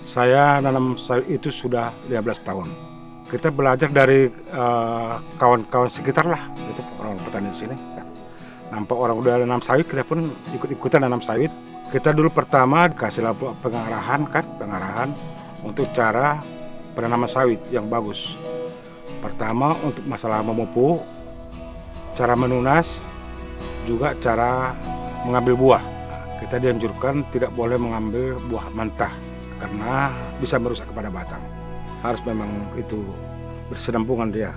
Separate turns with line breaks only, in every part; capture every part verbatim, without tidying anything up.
Saya nanam sawit itu sudah lima belas tahun. Kita belajar dari kawan-kawan uh, sekitar lah, itu orang petani di sini. Nampak orang udah nanam sawit, kita pun ikut-ikutan nanam sawit. Kita dulu pertama kasih pengarahan kan, pengarahan untuk cara penanaman sawit yang bagus. Pertama untuk masalah memupuk, cara menunas, juga cara mengambil buah. Kita dianjurkan tidak boleh mengambil buah mentah karena bisa merusak kepada batang. Harus memang itu bersenambungan dia.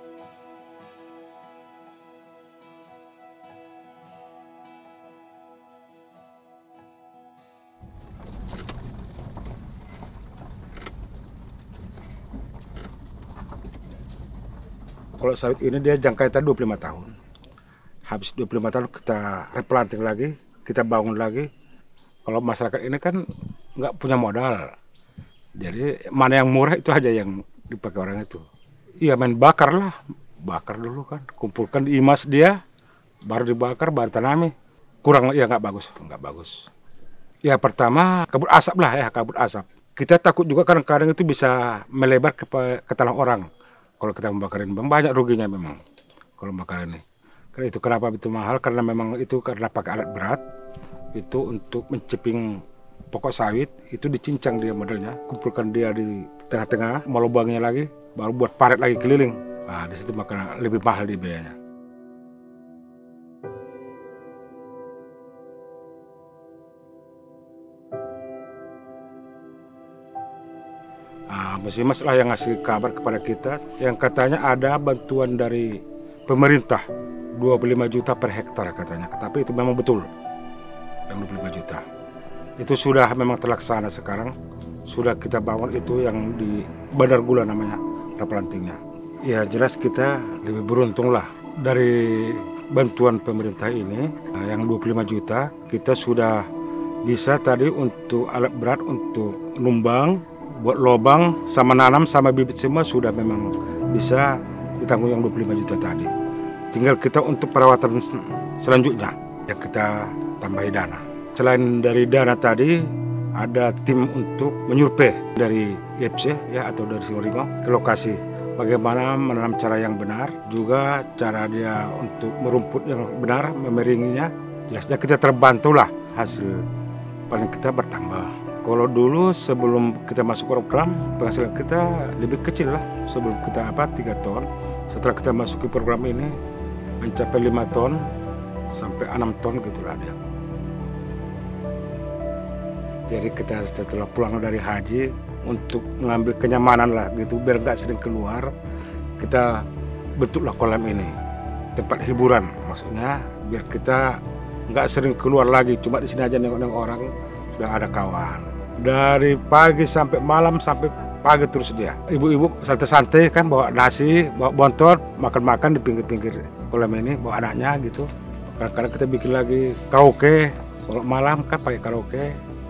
Kalau sawit ini dia jangka kita dua puluh lima tahun. Habis dua puluh lima tahun kita replanting lagi, kita bangun lagi. Kalau masyarakat ini kan nggak punya modal. Jadi mana yang murah itu aja yang dipakai orang itu. Iya main bakar lah, bakar dulu kan, kumpulkan di imas dia, baru dibakar, baru tanami. Kurang ya nggak bagus, nggak bagus. Ya pertama kabut asap lah ya, kabut asap. Kita takut juga kadang-kadang itu bisa melebar ke, ke tanah orang. Kalau kita membakar ini, banyak ruginya memang kalau membakar ini. Karena itu kenapa itu mahal, karena memang itu karena pakai alat berat. Itu untuk menceping pokok sawit, itu dicincang dia modelnya, kumpulkan dia di tengah-tengah, mau lubangnya lagi, baru buat paret lagi keliling. Nah, di situ makanya lebih mahal di biayanya. Nah, Mesti Mas lah yang ngasih kabar kepada kita, yang katanya ada bantuan dari pemerintah dua puluh lima juta per hektar katanya, tapi itu memang betul. Yang dua puluh lima juta itu sudah memang terlaksana sekarang, sudah kita bangun itu yang di Bandar Gula namanya replantingnya. Ya jelas kita lebih beruntung lah dari bantuan pemerintah ini yang dua puluh lima juta. Kita sudah bisa tadi untuk alat berat untuk numbang, buat lobang, sama nanam, sama bibit semua sudah memang bisa ditanggung yang dua puluh lima juta tadi. Tinggal kita untuk perawatan selanjutnya yang kita tambahi dana. Selain dari dana tadi, ada tim untuk menyurvei dari I F C ya atau dari Singorimo ke lokasi. Bagaimana menanam cara yang benar, juga cara dia untuk merumput yang benar, memeringinya. Jelasnya kita terbantulah, hasil panen kita bertambah. Kalau dulu sebelum kita masuk program, penghasilan kita lebih kecil lah. Sebelum kita apa tiga ton, setelah kita masuk ke program ini mencapai lima ton sampai enam ton gitulah dia. Jadi kita setelah pulang dari haji untuk mengambil kenyamanan lah gitu, biar nggak sering keluar, kita bentuklah kolam ini tempat hiburan, maksudnya biar kita nggak sering keluar lagi, cuma di sini aja nengok-nengok orang, sudah ada kawan. Dari pagi sampai malam sampai pagi terus dia. Ibu-ibu santai-santai kan bawa nasi, bawa bontot, makan-makan di pinggir-pinggir kolam ini, bawa anaknya gitu. Kadang-kadang kita bikin lagi karaoke, kalau malam kan pakai karaoke.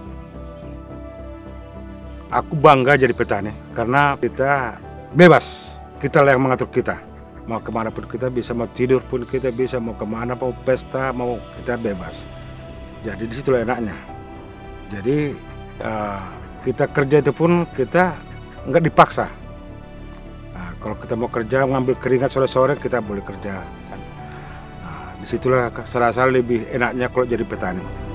Aku bangga jadi petani karena kita bebas, kita lah yang mengatur kita. Mau kemana pun kita bisa, mau tidur pun kita bisa, mau kemana, mau pesta, mau kita bebas. Jadi disitulah enaknya. Jadi uh, kita kerja itu pun kita nggak dipaksa. Nah, kalau kita mau kerja ngambil keringat sore-sore kita boleh kerja. Nah, disitulah saya rasa lebih enaknya kalau jadi petani.